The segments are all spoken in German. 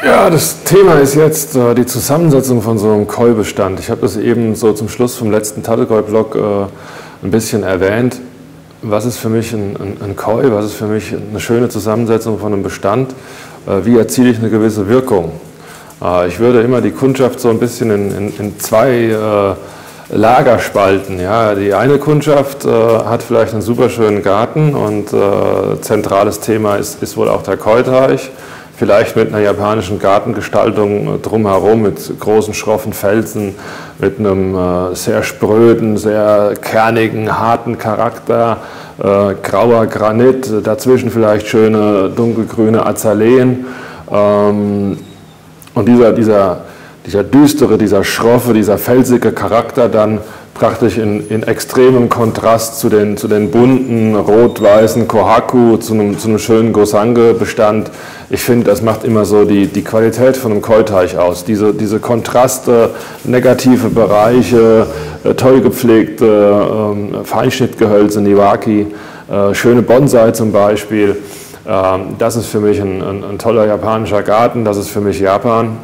Ja, das Thema ist jetzt die Zusammensetzung von so einem Koi-Bestand. Ich habe das eben so zum Schluss vom letzten Tattekoi-Blog ein bisschen erwähnt. Was ist für mich ein Koi? Was ist für mich eine schöne Zusammensetzung von einem Bestand? Wie erziele ich eine gewisse Wirkung? Ich würde immer die Kundschaft so ein bisschen in zwei Lager spalten. Ja, die eine Kundschaft hat vielleicht einen super schönen Garten und zentrales Thema ist wohl auch der Koi-Teich. Vielleicht mit einer japanischen Gartengestaltung drumherum, mit großen, schroffen Felsen, mit einem sehr spröden, sehr kernigen, harten Charakter, grauer Granit, dazwischen vielleicht schöne dunkelgrüne Azaleen. Und dieser düstere, dieser schroffe, dieser felsige Charakter dann praktisch in extremem Kontrast zu den bunten, rot-weißen Kohaku, zu einem schönen Gosange-Bestand. Ich finde, das macht immer so die Qualität von einem Koi-Teich aus. Diese Kontraste, negative Bereiche, toll gepflegte Feinschnittgehölze, Niwaki, schöne Bonsai zum Beispiel. Das ist für mich ein toller japanischer Garten, das ist für mich Japan.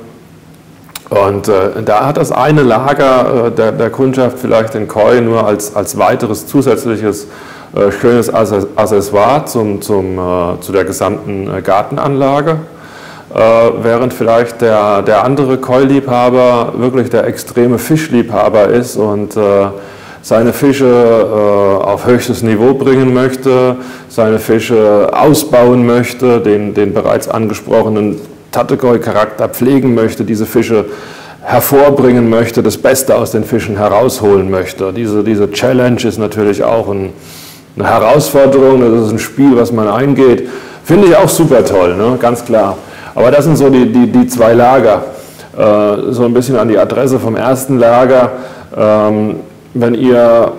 Und da hat das eine Lager der Kundschaft vielleicht den Koi nur als weiteres zusätzliches schönes Accessoire zu der gesamten Gartenanlage, während vielleicht der andere Koi-Liebhaber wirklich der extreme Fischliebhaber ist und seine Fische auf höchstes Niveau bringen möchte, seine Fische ausbauen möchte, den bereits angesprochenen Tattekoi-Charakter pflegen möchte, diese Fische hervorbringen möchte, das Beste aus den Fischen herausholen möchte. Diese Challenge ist natürlich auch eine Herausforderung, das ist ein Spiel, was man eingeht. Finde ich auch super toll, ne? Ganz klar. Aber das sind so die zwei Lager. So ein bisschen an die Adresse vom ersten Lager. Wenn ihr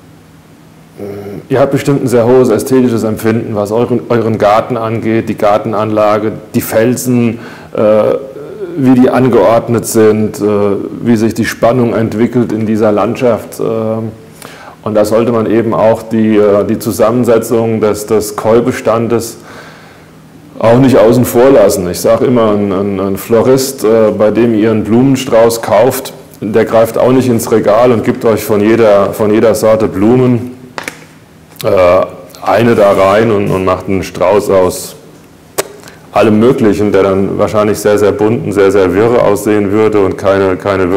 habt bestimmt ein sehr hohes ästhetisches Empfinden, was euren Garten angeht, die Gartenanlage, die Felsen, wie die angeordnet sind, wie sich die Spannung entwickelt in dieser Landschaft. Und da sollte man eben auch die Zusammensetzung des Koi-Bestandes auch nicht außen vor lassen. Ich sage immer, ein Florist, bei dem ihr einen Blumenstrauß kauft, der greift auch nicht ins Regal und gibt euch von jeder Sorte Blumen eine da rein und macht einen Strauß aus allem Möglichen, der dann wahrscheinlich sehr, sehr bunt und sehr, sehr wirr aussehen würde und kein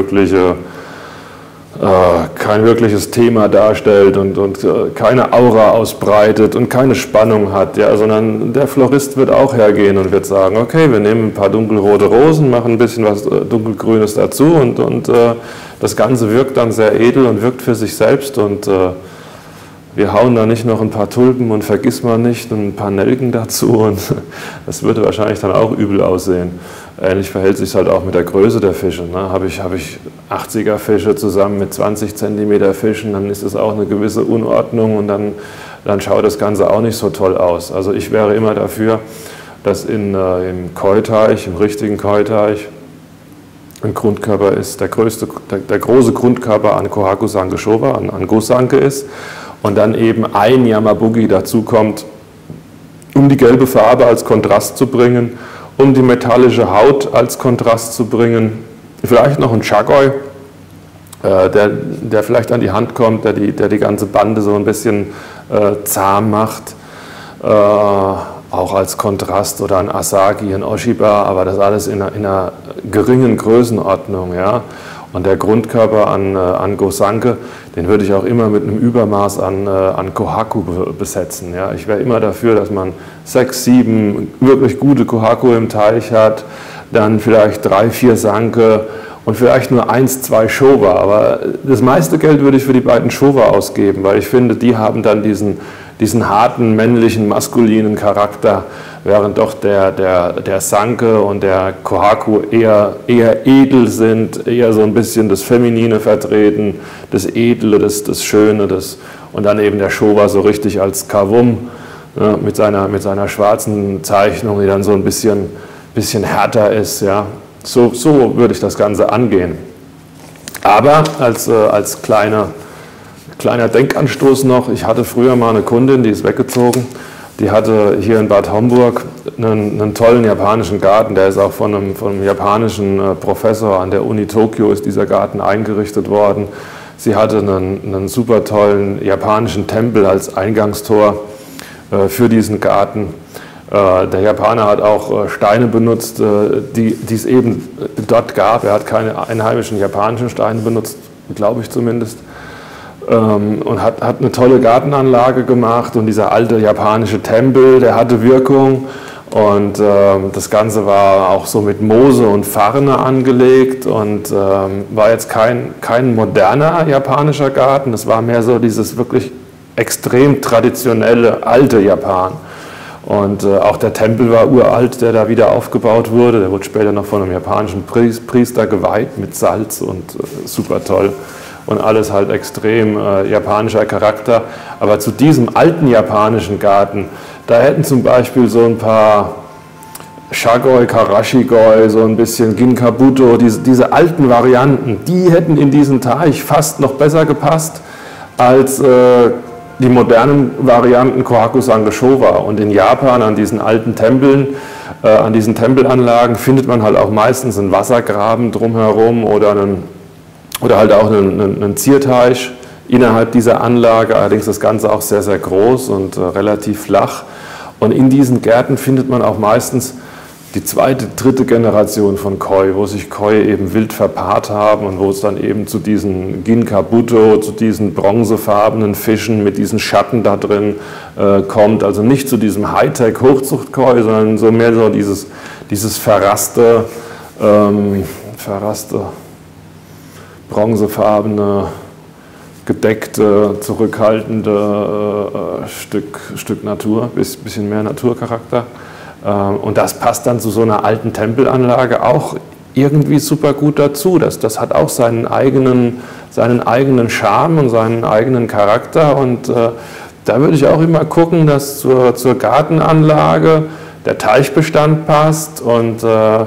wirkliches Thema darstellt und keine Aura ausbreitet und keine Spannung hat, ja, sondern der Florist wird auch hergehen und wird sagen, okay, wir nehmen ein paar dunkelrote Rosen, machen ein bisschen was dunkelgrünes dazu und das Ganze wirkt dann sehr edel und wirkt für sich selbst und wir hauen da nicht noch ein paar Tulpen und Vergissmeinnicht und ein paar Nelken dazu und das würde wahrscheinlich dann auch übel aussehen. Ähnlich verhält sich halt auch mit der Größe der Fische. Ne? Habe ich 80er Fische zusammen mit 20 cm Fischen, dann ist es auch eine gewisse Unordnung und dann schaut das Ganze auch nicht so toll aus. Also ich wäre immer dafür, dass im Koi-Teich, im richtigen Koi-Teich, ein Grundkörper ist, der große Grundkörper an Kohaku Sanke Showa, an Gosanke ist. Und dann eben ein Yamabugi dazukommt, um die gelbe Farbe als Kontrast zu bringen, um die metallische Haut als Kontrast zu bringen. Vielleicht noch ein Chagoi, der vielleicht an die Hand kommt, der die ganze Bande so ein bisschen zahm macht, auch als Kontrast, oder ein Asagi, ein Oshiba, aber das alles in einer geringen Größenordnung. Ja? Und der Grundkörper an Gosanke, den würde ich auch immer mit einem Übermaß an Kohaku besetzen. Ja. Ich wäre immer dafür, dass man 6, 7 wirklich gute Kohaku im Teich hat, dann vielleicht 3, 4 Sanke und vielleicht nur 1, 2 Showa. Aber das meiste Geld würde ich für die beiden Showa ausgeben, weil ich finde, die haben dann diesen harten, männlichen, maskulinen Charakter, während doch der Sanke und der Kohaku eher edel sind, eher so ein bisschen das Feminine vertreten, das Edle, das Schöne, und dann eben der Showa so richtig als Kawum, ja, mit seiner schwarzen Zeichnung, die dann so ein bisschen härter ist. Ja. So würde ich das Ganze angehen. Aber als kleiner Denkanstoß noch, ich hatte früher mal eine Kundin, die ist weggezogen, die hatte hier in Bad Homburg einen tollen japanischen Garten, der ist auch von einem japanischen Professor an der Uni Tokio ist dieser Garten eingerichtet worden. Sie hatte einen super tollen japanischen Tempel als Eingangstor für diesen Garten. Der Japaner hat auch Steine benutzt, die es eben dort gab. Er hat keine einheimischen japanischen Steine benutzt, glaube ich zumindest. Und hat eine tolle Gartenanlage gemacht und dieser alte japanische Tempel, der hatte Wirkung und das Ganze war auch so mit Moose und Farne angelegt und war jetzt kein moderner japanischer Garten, das war mehr so dieses wirklich extrem traditionelle alte Japan. Und auch der Tempel war uralt, der da wieder aufgebaut wurde, der wurde später noch von einem japanischen Priester geweiht mit Salz und super toll. Und alles halt extrem japanischer Charakter. Aber zu diesem alten japanischen Garten, da hätten zum Beispiel so ein paar Shagoi, Karashigoi, so ein bisschen Ginkabuto, diese alten Varianten, die hätten in diesen Teich fast noch besser gepasst als die modernen Varianten Kohaku-san Showa. Und in Japan an diesen alten Tempeln, an diesen Tempelanlagen findet man halt auch meistens einen Wassergraben drumherum oder halt auch einen Zierteich innerhalb dieser Anlage, allerdings das Ganze auch sehr, sehr groß und relativ flach. Und in diesen Gärten findet man auch meistens die zweite, dritte Generation von Koi, wo sich Koi eben wild verpaart haben und wo es dann eben zu diesen Ginkabuto, zu diesen bronzefarbenen Fischen mit diesen Schatten da drin kommt. Also nicht zu diesem Hightech-Hochzucht-Koi, sondern so mehr so dieses verrasste, bronzefarbene, gedeckte, zurückhaltende Stück Natur, bisschen mehr Naturcharakter. Und das passt dann zu so einer alten Tempelanlage auch irgendwie super gut dazu. Das hat auch seinen eigenen Charme und seinen eigenen Charakter. Und da würde ich auch immer gucken, dass zur Gartenanlage der Teichbestand passt und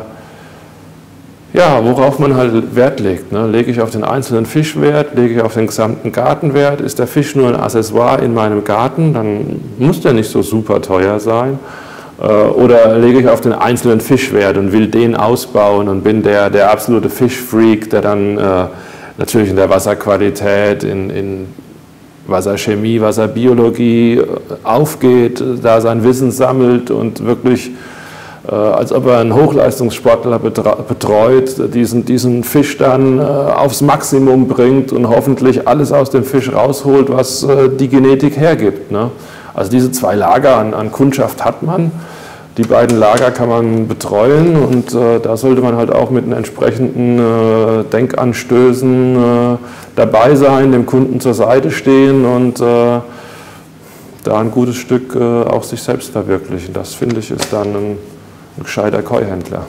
ja, worauf man halt Wert legt. Ne? Lege ich auf den einzelnen Fisch Wert, lege ich auf den gesamten Gartenwert? Ist der Fisch nur ein Accessoire in meinem Garten? Dann muss der nicht so super teuer sein. Oder lege ich auf den einzelnen Fisch Wert und will den ausbauen und bin der absolute Fischfreak, der dann natürlich in der Wasserqualität, in Wasserchemie, Wasserbiologie aufgeht, da sein Wissen sammelt und wirklich als ob er einen Hochleistungssportler betreut, diesen Fisch dann aufs Maximum bringt und hoffentlich alles aus dem Fisch rausholt, was die Genetik hergibt. Ne? Also diese zwei Lager an Kundschaft hat man. Die beiden Lager kann man betreuen und da sollte man halt auch mit den entsprechenden Denkanstößen dabei sein, dem Kunden zur Seite stehen und da ein gutes Stück auch sich selbst verwirklichen. Das, finde ich, ist dann ein gescheiter Koi-Händler.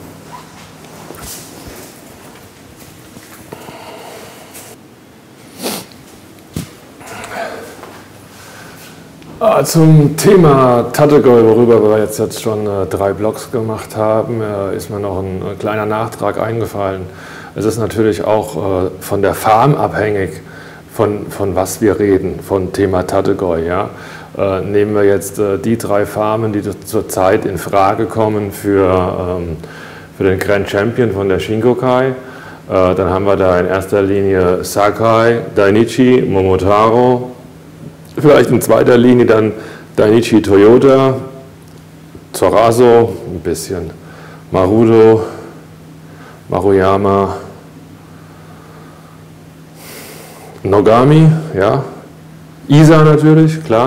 Zum Thema Tategoi, worüber wir jetzt schon 3 Blogs gemacht haben, ist mir noch ein kleiner Nachtrag eingefallen. Es ist natürlich auch von der Farm abhängig, von was wir reden, von Thema Tategoi. Ja? Nehmen wir jetzt die 3 Farmen, die zurzeit in Frage kommen für den Grand Champion von der Shinkokai. Dann haben wir da in erster Linie Sakai, Dainichi, Momotaro, vielleicht in zweiter Linie dann Dainichi Toyota, Zoraso, ein bisschen Marudo, Maruyama, Nogami, ja, Isa natürlich, klar.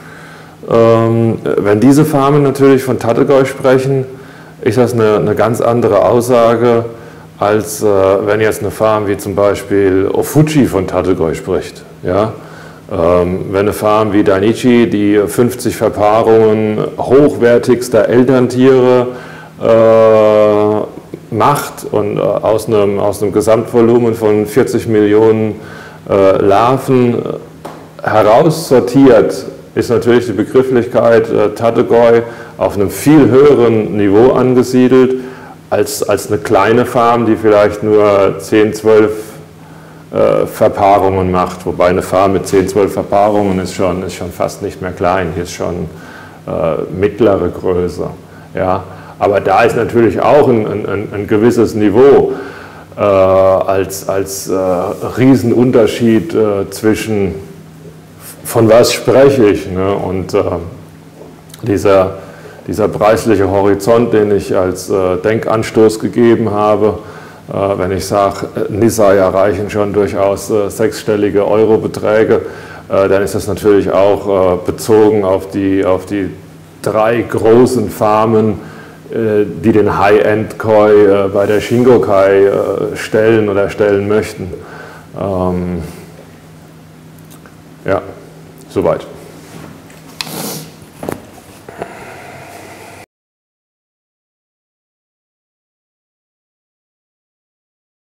Wenn diese Farmen natürlich von Tategoi sprechen, ist das eine ganz andere Aussage, als wenn jetzt eine Farm wie zum Beispiel Ofuji von Tategoi spricht. Ja? Wenn eine Farm wie Dainichi, die 50 Verpaarungen hochwertigster Elterntiere macht und aus einem Gesamtvolumen von 40 Millionen Larven heraussortiert, ist natürlich die Begrifflichkeit Tategoi auf einem viel höheren Niveau angesiedelt als eine kleine Farm, die vielleicht nur 10, 12 Verpaarungen macht. Wobei eine Farm mit 10, 12 Verpaarungen ist schon fast nicht mehr klein. Hier ist schon mittlere Größe. Ja. Aber da ist natürlich auch ein gewisses Niveau als Riesenunterschied zwischen, von was spreche ich, ne? Und dieser preisliche Horizont, den ich als Denkanstoß gegeben habe, wenn ich sage, Nissay erreichen schon durchaus sechsstellige Eurobeträge, dann ist das natürlich auch bezogen auf die 3 großen Farmen, die den High-End-Koi bei der Shingokai stellen oder stellen möchten. Ja, soweit.